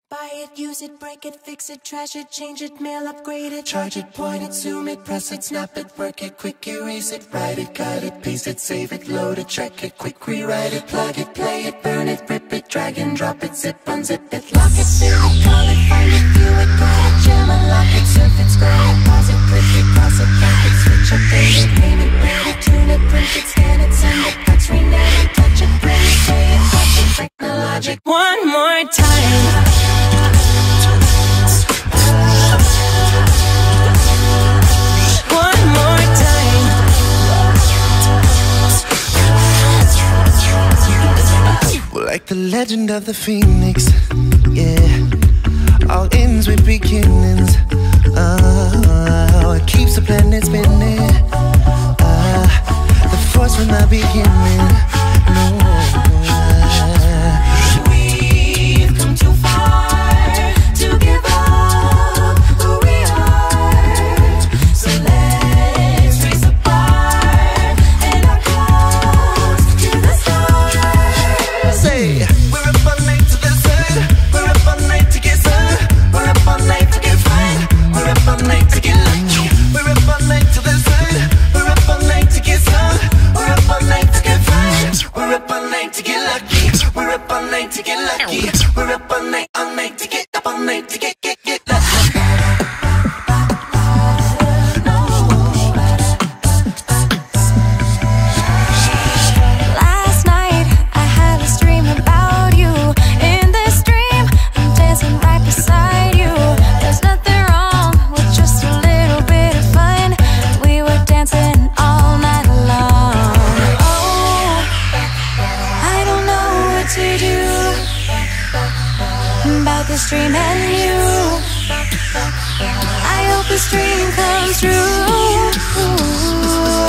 Buy it, use it, break it, fix it, trash it, change it, mail, upgrade it, charge it, point it, zoom it, press it, snap it, work it, quick erase it, write it, cut it, paste it, save it, load it, check it, quick rewrite it, plug it, play it, burn it, rip it, drag and drop it, zip, unzip it, lock it, fill it, call it, find it, view it, grab it, jam, unlock it, surf it, scroll it, pause it, click it, cross it, back it, switch, update it, name it, read it, tune it, print it, scan it, send it, fax, rename it, touch it, bring it, pay it, watch it, technologic. One more time. Like the legend of the phoenix, yeah. All ends with beginnings. It keeps the planet spinning. The force from the beginning. No. We've come too far to give up who we are. So let's raise the bar and our cause to the stars. Say, we're up all night to the sun. We're up all night to get sun. We're up all night to get fun. We're up all night to get lucky. We're up all night to the sun. We're up all night to get sun. We're up all night to get fun. We're up all night to get lucky. We're up all night to get lucky. We're up all night to get up all night to get lucky. Last night I had a dream about you. In this dream I'm dancing right beside you. There's nothing wrong with just a little bit of fun. We were dancing all night long. Oh, I don't know what to do about this dream and you. I hope this dream comes true.